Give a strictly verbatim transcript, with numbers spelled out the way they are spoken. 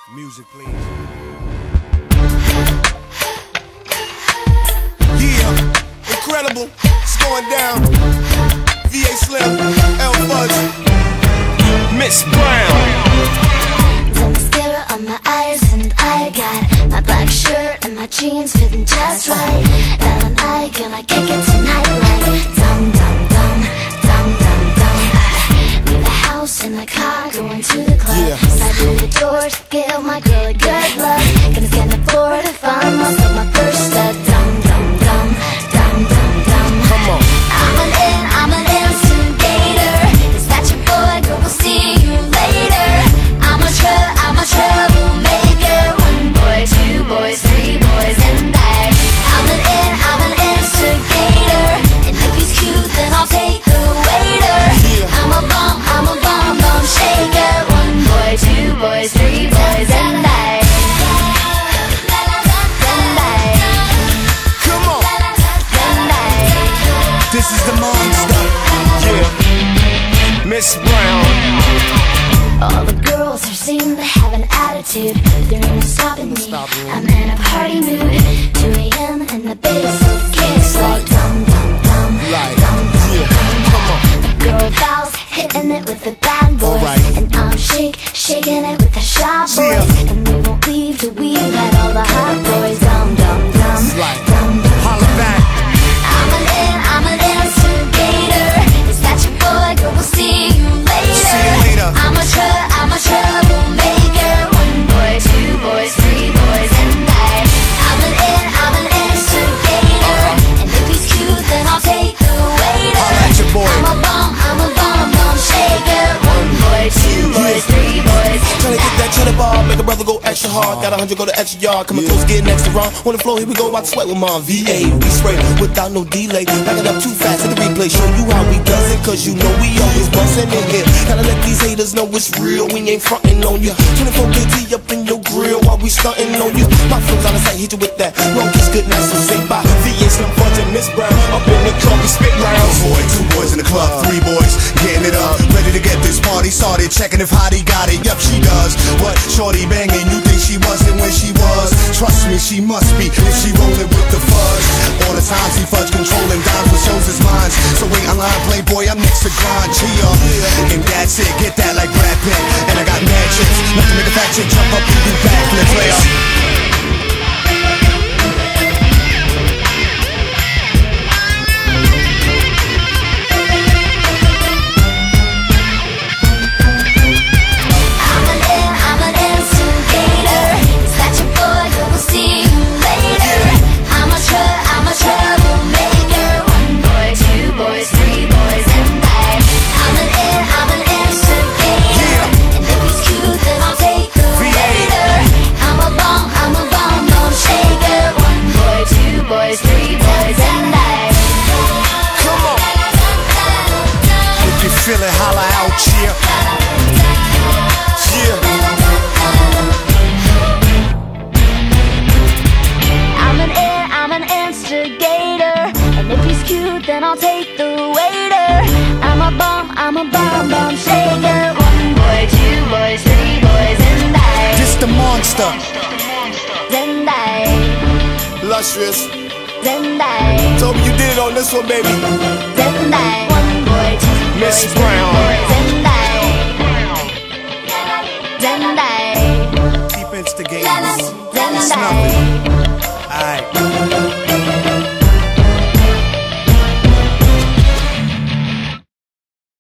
Music, please. Yeah, incredible. It's going down. V A Slim, L Fudge, Miss Brown. The mascara on my eyes and I got my black shirt and my jeans fitting just right. That and I gonna kick it tonight like dum dum dum, dum dum dum. Leave the house in the car, going to the club. Yeah. Slide through the door to give my girl a good love. Gonna scan the floor to find myself my first step. Dum dum dum, dum dum dum. Come on. I'm an in, I'm an instigator. Is that your boy? Girl, we'll see you later. I'm a tr, I'm a troublemaker. One boy, two boys, three boys, and I. I'm an in, I'm an instigator. And if he's cute, then I'll take the waiter. I'm a bomb, I'm a bomb, bomb shaker. One boy, two boys, three boys, and I. And I. Come on. And I. This is the monster. Yeah. Miss Brown. All the girls here seem to have an attitude. There ain't no stopping me. I'm in a party mood. two A M and the bass kicks like dum dum dum, Like, dum dum yeah. dum. Come on. The girl bows, hitting it with the bad boys, Alright. and I'm shake, shaking it with the shy boys. Yeah. And we won't leave till we've had all the hot boys. Dum dum dum, Like, dum dum. holla back. I'm an in, I'm an instigator. Is that your boy? Girl, we'll see you later. See you later. I'm a tr, I'm a troublemaker. One boy, two boys, three boys, and I. I'm an in, I'm an instigator. And if he's cute, then I'll take the waiter. Holla at your boy. I'm a bomb, I'm a bomb, bomb shaker. One boy, two boys, three boys, and Tryna get that cheddar bar, make a brother go extra hard. Got a hundred, go the extra yard. Coming close, getting extra wrong. On the floor, here we go, about to sweat with my V A. We spray without no delay. Back it up too fast at the replay. Show you how we does it, cause you know we always bustin' in here. Gotta let these haters know it's real. We ain't frontin' on you. twenty-four K T up in your grill while we stuntin' on you. My flow's on the side, hit you with that. Wrong kiss, good night, so say bye. V A Slim Fudge and Miss Brown up in the club, we spit rounds. Boy, two boys in the club, three boys getting it up, ready to get this party started. Checking if Hottie got it. Yup, she does. What? Shorty banging? You think she wasn't when she was? Trust me, she must be if she rolling with the fudge. All the time she fudge controlling dimes with shows his minds. So wait online, playboy, I'm next to grind. Chia, and that's it. Get that like Brad Pitt. And I got mad chicks. Nothing to make a fat chick jump up and do backflip, player. Feeling holla out, cheer. Yeah. I'm an in, I'm an instigator. And if he's cute, then I'll take the waiter. I'm a bomb, I'm a bomb, bomb shaker. One boy, two boys, three boys, and I. This the monster. Zendai, Lustrous. Zendai, Told me you did it on this one, baby. Zendai. One boy, two Miss boys, Brown. three boys, Zendai, Zendai, Keep instigating. It's Zendai. nothing.